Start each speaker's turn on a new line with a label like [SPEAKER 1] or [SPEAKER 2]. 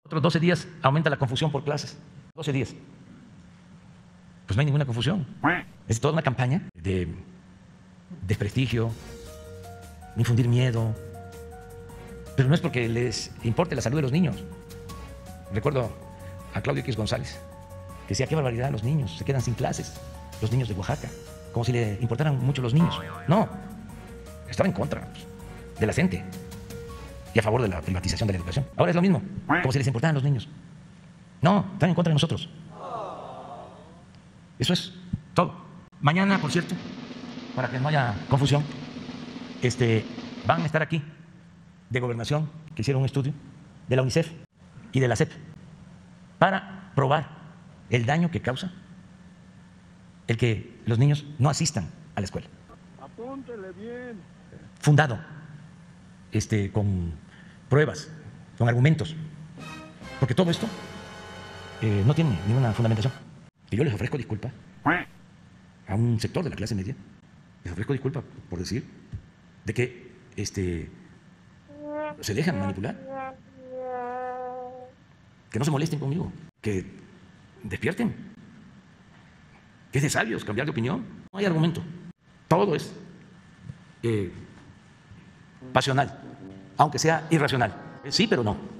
[SPEAKER 1] Otros 12 días aumenta la confusión por clases. 12 días. Pues no hay ninguna confusión. Es toda una campaña de desprestigio, infundir miedo. Pero no es porque les importe la salud de los niños. Recuerdo a Claudio X González, que decía: qué barbaridad, los niños se quedan sin clases, los niños de Oaxaca, como si le importaran mucho los niños. No, estaba en contra de la CENTE y a favor de la privatización de la educación. Ahora es lo mismo, como si les importaran los niños. No, están en contra de nosotros. Eso es todo. Mañana, por cierto, para que no haya confusión, van a estar aquí de Gobernación, que hicieron un estudio, de la UNICEF y de la SEP, para probar el daño que causa el que los niños no asistan a la escuela.
[SPEAKER 2] Apúntele bien.
[SPEAKER 1] Fundado, con pruebas, con argumentos, porque todo esto no tiene ninguna fundamentación. Y yo les ofrezco disculpa a un sector de la clase media, les ofrezco disculpa por decir de que se dejan manipular, que no se molesten conmigo, que despierten, que es de sabios cambiar de opinión. No hay argumento, todo es pasional, aunque sea irracional. Sí, pero no.